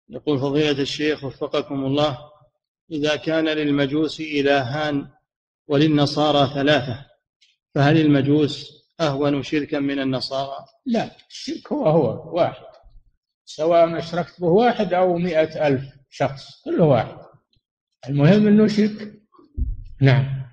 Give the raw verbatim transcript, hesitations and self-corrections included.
يقول فضيلة الشيخ وفقكم الله: إذا كان للمجوس إلهان وللنصارى ثلاثة، فهل المجوس أهون شركا من النصارى؟ لا، الشرك هو هو واحد، سواء أشركت به واحد أو مئة ألف شخص كله واحد، المهم أنه شرك. نعم.